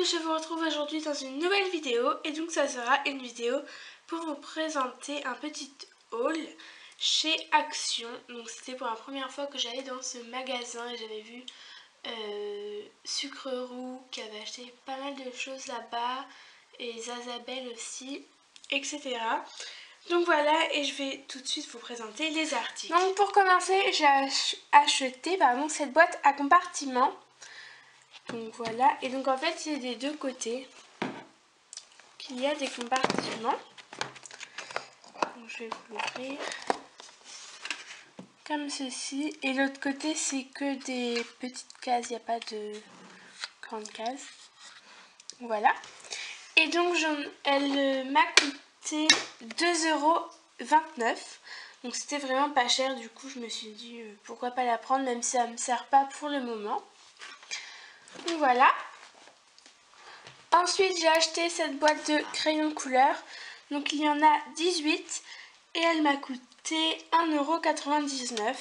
donc je vous retrouve aujourd'hui dans une nouvelle vidéo et donc ça sera une vidéo pour vous présenter un petit haul chez Action. Donc c'était pour la première fois que j'allais dans ce magasin et j'avais vu Sucreroux qui avait acheté pas mal de choses là-bas et Zazabel aussi, etc. Donc voilà, et je vais tout de suite vous présenter les articles. Donc pour commencer, j'ai acheté cette boîte à compartiments. Donc voilà, et donc en fait c'est des deux côtés qu'il y a des compartiments. Donc je vais vous l'ouvrir comme ceci, et l'autre côté c'est que des petites cases, il n'y a pas de grandes cases. Voilà, et donc elle m'a coûté 2,29 €. Donc c'était vraiment pas cher, du coup je me suis dit pourquoi pas la prendre même si ça me sert pas pour le moment. Donc voilà. Ensuite j'ai acheté cette boîte de crayons de couleur. Donc il y en a 18 et elle m'a coûté 1,99 €.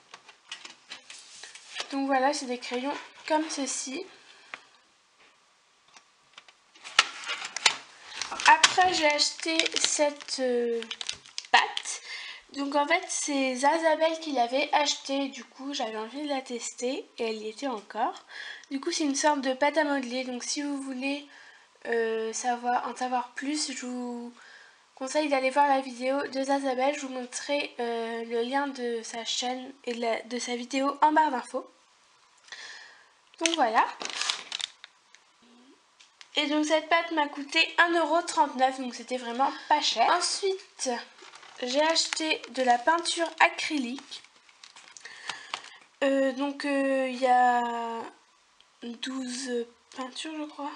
Donc voilà, c'est des crayons comme ceci. Après j'ai acheté cette pâte. Donc en fait c'est Zazabel qui l'avait acheté, du coup j'avais envie de la tester et elle y était encore. Du coup c'est une sorte de pâte à modeler, donc si vous voulez en savoir plus, je vous conseille d'aller voir la vidéo de Zazabel. Je vous montrerai le lien de sa chaîne et de sa vidéo en barre d'infos. Donc voilà. Et donc cette pâte m'a coûté 1,39 €, donc c'était vraiment pas cher. Ensuite j'ai acheté de la peinture acrylique. Il y a 12 peintures je crois.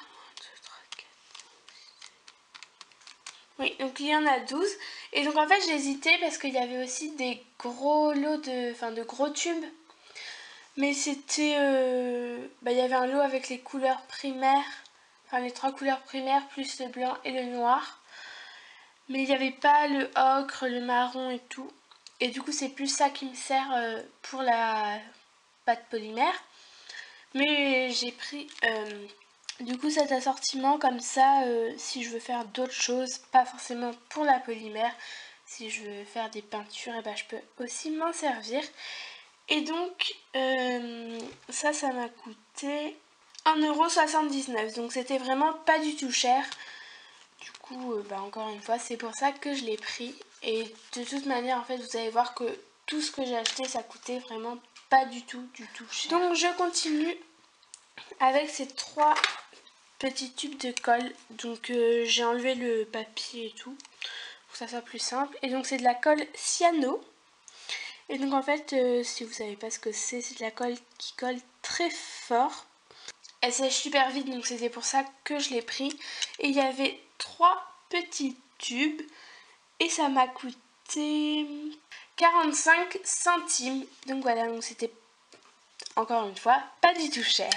Oui, donc il y en a 12. Et donc en fait j'ai hésité parce qu'il y avait aussi des gros lots de gros tubes. Mais c'était... il y avait un lot avec les couleurs primaires. Enfin les 3 couleurs primaires plus le blanc et le noir. Mais il n'y avait pas le ocre, le marron et tout. Et du coup c'est plus ça qui me sert pour la pâte polymère. Mais j'ai pris... du coup cet assortiment comme ça, si je veux faire d'autres choses, pas forcément pour la polymère, si je veux faire des peintures, et je peux aussi m'en servir. Et donc ça m'a coûté 1,79 €, donc c'était vraiment pas du tout cher. Du coup encore une fois c'est pour ça que je l'ai pris. Et de toute manière en fait vous allez voir que tout ce que j'ai acheté ça coûtait vraiment pas du tout cher. Donc je continue avec ces 3 petits tubes de colle. Donc j'ai enlevé le papier et tout pour que ça soit plus simple. Et donc c'est de la colle cyano. Et donc en fait si vous savez pas ce que c'est de la colle qui colle très fort. Elle sèche super vite, donc c'était pour ça que je l'ai pris. Et il y avait 3 petits tubes et ça m'a coûté 45 centimes. Donc voilà, donc c'était encore une fois pas du tout cher.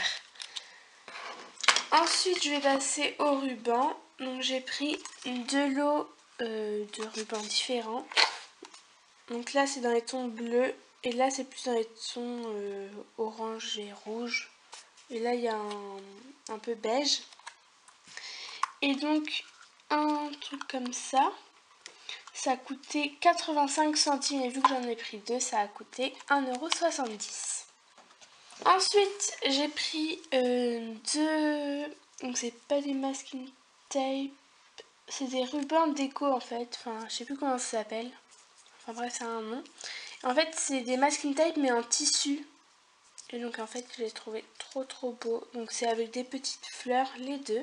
Ensuite je vais passer au ruban. Donc j'ai pris 2 lots de rubans différents. Donc là c'est dans les tons bleus et là c'est plus dans les tons orange et rouge. Et là il y a un peu beige. Et donc un truc comme ça, ça a coûté 85 centimes. Et vu que j'en ai pris 2, ça a coûté 1,70 €. Ensuite j'ai pris 2... Donc c'est pas des masking tape, c'est des rubans déco en fait. Enfin je sais plus comment ça s'appelle. Enfin bref ça a un nom. En fait c'est des masking tape mais en tissu. Et donc en fait je les ai trouvés trop beaux. Donc c'est avec des petites fleurs les deux.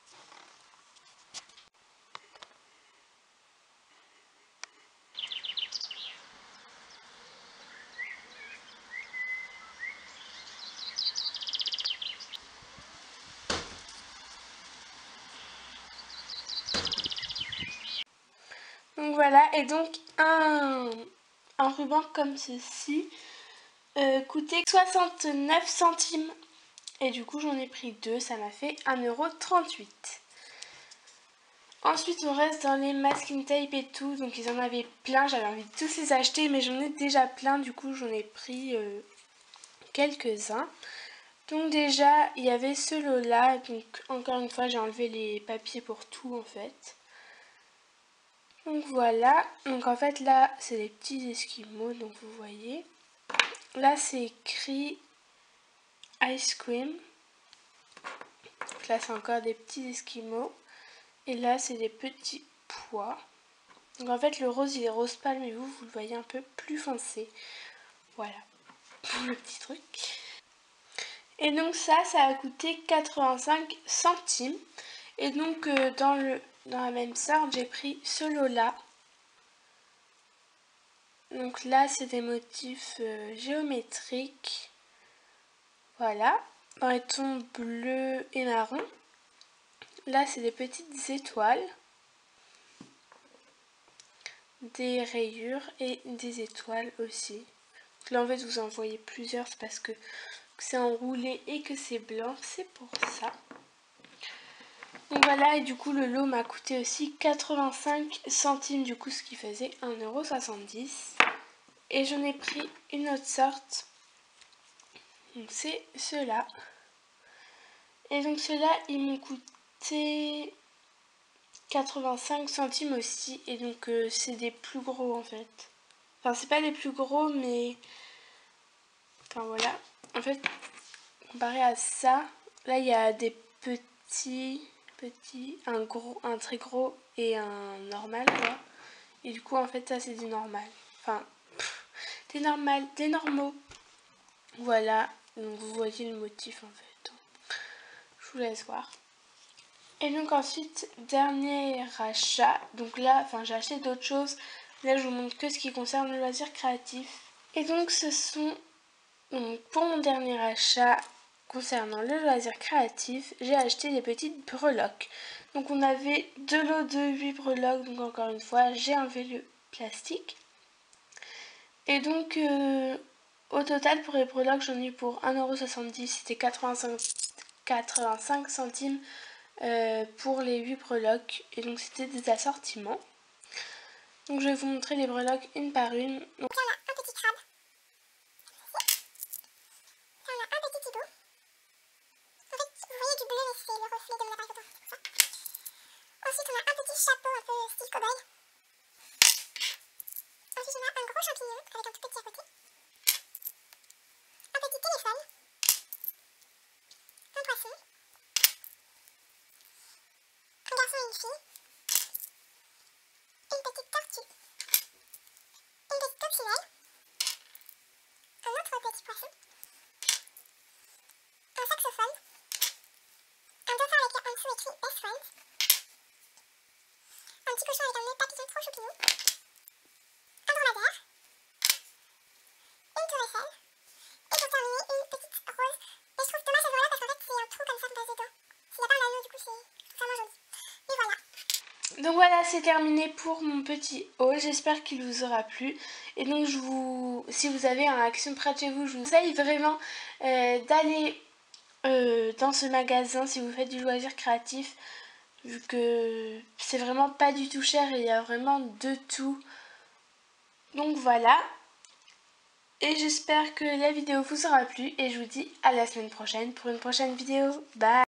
Donc voilà, et donc un ruban comme ceci coûtait 69 centimes. Et du coup j'en ai pris 2, ça m'a fait 1,38 €. Ensuite on reste dans les masking tape et tout, donc ils en avaient plein, j'avais envie de tous les acheter mais j'en ai déjà plein, du coup j'en ai pris quelques-uns. Donc déjà, il y avait ce lot-là. Donc encore une fois, j'ai enlevé les papiers pour tout en fait. Donc voilà. Donc en fait là, c'est les petits esquimaux. Donc vous voyez. Là, c'est écrit ice cream. Donc là, c'est encore des petits esquimaux. Et là, c'est des petits pois. Donc en fait, le rose, il est rose pâle, mais vous le voyez un peu plus foncé. Voilà. Le petit truc. Et donc ça a coûté 85 centimes. Et donc dans la même sorte, j'ai pris ce lot-là. Donc là, c'est des motifs géométriques. Voilà. Dans les tons bleu et marron. Là, c'est des petites étoiles. Des rayures et des étoiles aussi. Donc là, en fait, vous en voyez plusieurs. C'est parce que c'est enroulé et que c'est blanc. C'est pour ça. Donc voilà, et du coup le lot m'a coûté aussi 85 centimes, du coup ce qui faisait 1,70 €. Et j'en ai pris une autre sorte, donc c'est ceux-là. Et donc ceux-là, ils m'ont coûté 85 centimes aussi, et donc c'est des plus gros en fait. Enfin c'est pas les plus gros, mais... Enfin voilà, en fait, comparé à ça, là il y a des petits, un très gros et un normal quoi. Et du coup en fait ça c'est du normal. Enfin des normaux. Voilà, donc vous voyez le motif en fait. Je vous laisse voir. Et donc ensuite, dernier achat. Donc là, enfin j'ai acheté d'autres choses. Là je vous montre que ce qui concerne le loisir créatif. Et donc ce sont, donc, pour mon dernier achat concernant le loisir créatif, j'ai acheté des petites breloques. Donc on avait 2 lots de 8 breloques, donc encore une fois j'ai enlevé le plastique. Et donc au total pour les breloques j'en ai eu pour 1,70 €, c'était 85 centimes pour les 8 breloques. Et donc c'était des assortiments. Donc je vais vous montrer les breloques une par une. Donc, il y en a un petit crabe. Il y en a un petit hibou. En fait, vous voyez du bleu, mais c'est le reflet de mon appareil photo, c'est pour ça. Ensuite, on a un petit chapeau un peu style cow-boy. Ensuite, on a un gros champignon avec un tout petit à côté. Un petit téléphone. Un poisson. Un garçon et une fille. Une petite tortue. Une petite coccinelle. Un autre petit poisson. Un saxophone. Un dauphin avec en dessous écrit Best Friends. Un petit cochon avec un nez papillon trop choupinou. Un dromadaire. Une tour Eiffel. Et pour terminer, une petite rose. Et je trouve dommage cette voilà parce qu'en fait c'est un trou comme ça qu'on passe dedans. S'il n'y a pas un anneau, du coup c'est vraiment joli. Et voilà. donc voilà, c'est terminé pour mon petit haul. J'espère qu'il vous aura plu. Et donc si vous avez un Action près de chez vous, je vous conseille vraiment d'aller dans ce magasin si vous faites du loisir créatif, vu que c'est vraiment pas du tout cher et il y a vraiment de tout. Donc voilà. Et j'espère que la vidéo vous aura plu et je vous dis à la semaine prochaine pour une prochaine vidéo. Bye!